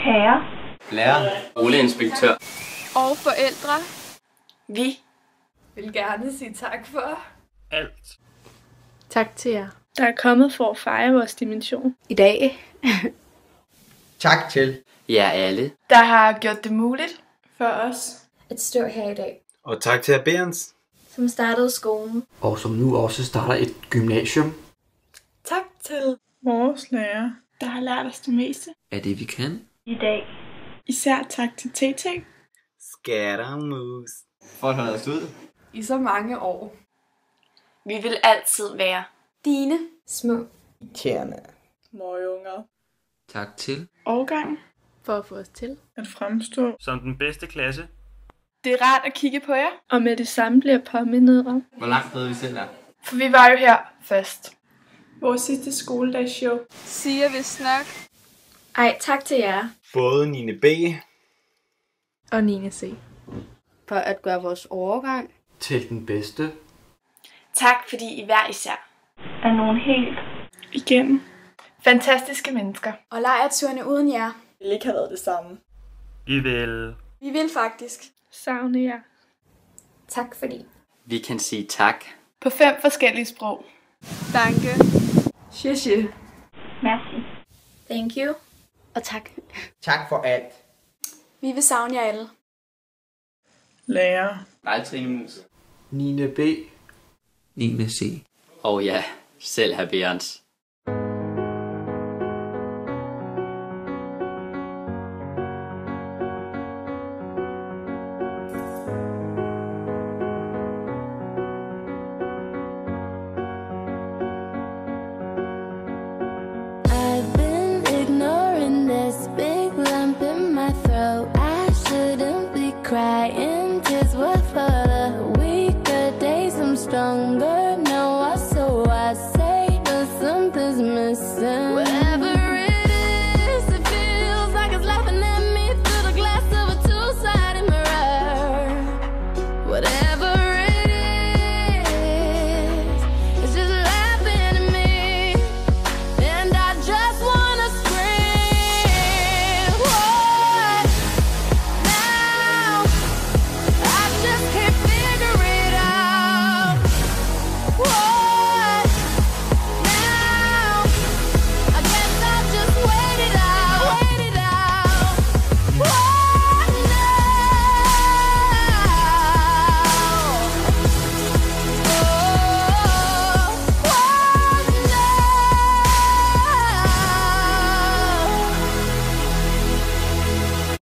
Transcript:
Kære. Lærer. Skoleinspektør. Og forældre. Vi vil gerne sige tak for Alt. Tak til jer, der er kommet for at fejre vores dimension i dag. Tak til jer alle, Der har gjort det muligt for os. at stå her i dag. og tak til Berens, Som startede skolen. Og som nu også starter et gymnasium. Tak til Vores lærer, der har lært os det meste. Er det vi kan? I dag. Især tak til TT. Skattermus, for at holde os ud. i så mange år. Vi vil altid være Dine små Tjerne. Møgunger. Tak til. Årgang for at få os til. at fremstå. Som den bedste klasse. Det er rart at kigge på jer, Og med det samme bliver påmindet om Hvor langt ved vi selv er. for vi var jo her først. vores sidste skoledagsshow. siger vist nok. Ej, tak til jer. Både 9. B Og 9. C. For at gøre vores overgang. Til den bedste. Tak fordi I hver især Er nogen helt. Igen. Fantastiske mennesker. og lejreturene uden jer. Det ikke har været det samme. I vil. Vi vil faktisk. Savne jer. Tak fordi. Vi kan sige tak. På 5 forskellige sprog. Danke. Shishi. Merci. Thank you. Og tak. Tak for alt. Vi vil savne jer alle. Lærer. Nej, Trine Mus. 9. B. 9. C. Og ja, selv hr. Berens. I've been ignoring this big lump in my throat. I shouldn't be crying, tears were for the weaker days. I'm stronger now, so I say that something's missing.